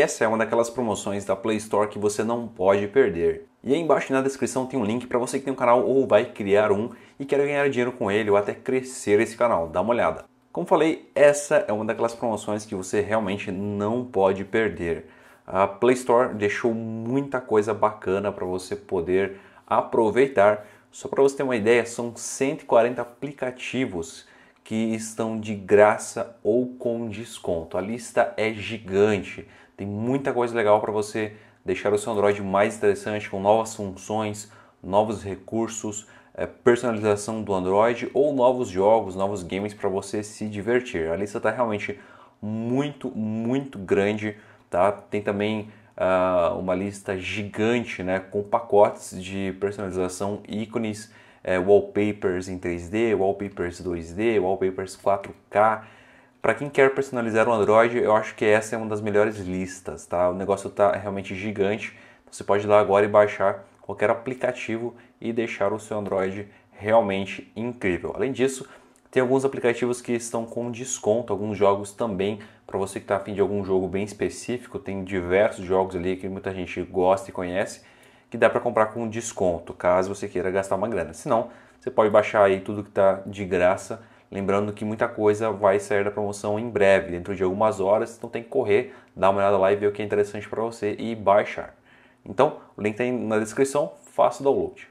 essa é uma daquelas promoções da Play Store que você não pode perder. E aí embaixo na descrição tem um link para você que tem um canal ou vai criar um e quer ganhar dinheiro com ele ou até crescer esse canal. Dá uma olhada. Como falei, essa é uma daquelas promoções que você realmente não pode perder. A Play Store deixou muita coisa bacana para você poder aproveitar. Só para você ter uma ideia, são 140 aplicativos que estão de graça ou com desconto. A lista é gigante, tem muita coisa legal para você deixar o seu Android mais interessante, com novas funções, novos recursos, personalização do Android ou novos jogos, novos games para você se divertir. A lista está realmente muito grande, tá? Tem também uma lista gigante, né, com pacotes de personalização, ícones, wallpapers em 3D, wallpapers 2D, wallpapers 4K. Para quem quer personalizar o Android, eu acho que essa é uma das melhores listas, tá? O negócio está realmente gigante. Você pode ir lá agora e baixar qualquer aplicativo e deixar o seu Android realmente incrível. Além disso, tem alguns aplicativos que estão com desconto, alguns jogos também, para você que está afim de algum jogo bem específico. Tem diversos jogos ali que muita gente gosta e conhece, que dá para comprar com desconto, caso você queira gastar uma grana. Se não, você pode baixar aí tudo que está de graça, lembrando que muita coisa vai sair da promoção em breve, dentro de algumas horas, então tem que correr, dar uma olhada lá e ver o que é interessante para você e baixar. Então, o link está aí na descrição, faça o download.